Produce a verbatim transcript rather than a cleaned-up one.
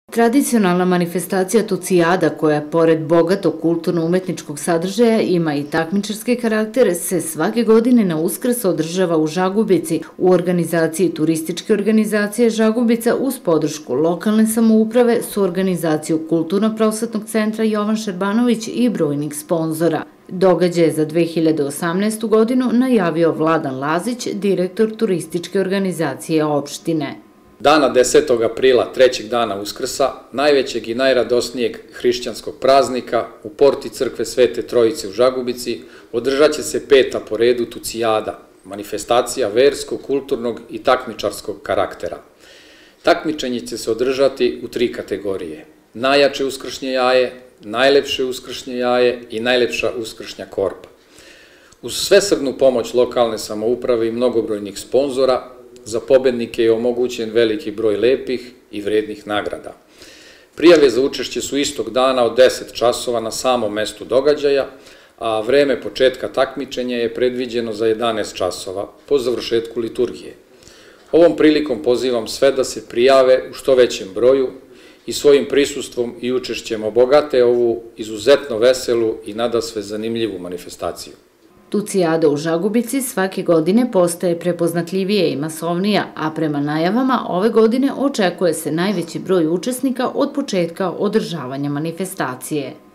Tradicionalna manifestacija Tucijada, koja pored bogatog kulturno-umetničkog sadržaja ima i takmičarski karakter, se svake godine na Uskrs održava u Žagubici u organizaciji Turističke organizacije Žagubica uz podršku lokalne samouprave, su organizaciju Kulturno-prosvetnog centra Jovan Šerbanović i brojnih sponzora. Događaj je za dve hiljade osamnaestu. godinu najavio Vladan Lazić, direktor Turističke organizacije opštine. Dana desetog aprila, trećeg dana Uskrsa, najvećeg i najradosnijeg hrišćanskog praznika, u porti crkve Svete Trojice u Žagubici održat će se peta po redu Tucijada, manifestacija verskog, kulturnog i takmičarskog karaktera. Takmičenje će se održati u tri kategorije: najjače uskršnje jaje, najlepše uskršnje jaje i najlepša uskršnja korpa. Uz svesrdnu pomoć lokalne samouprave i mnogobrojnih sponzora, za pobednike je omogućen veliki broj lepih i vrednih nagrada. Prijave za učešće su istog dana od deset časova na samom mestu događaja, a vreme početka takmičenja je predviđeno za jedanaest časova po završetku liturgije. Ovom prilikom pozivam sve da se prijave u što većem broju i svojim prisustvom i učešćem obogate ovu izuzetno veselu i nadasve zanimljivu manifestaciju. Tucijada u Žagubici svake godine postaje prepoznatljivije i masovnija, a prema najavama ove godine očekuje se najveći broj učesnika od početka održavanja manifestacije.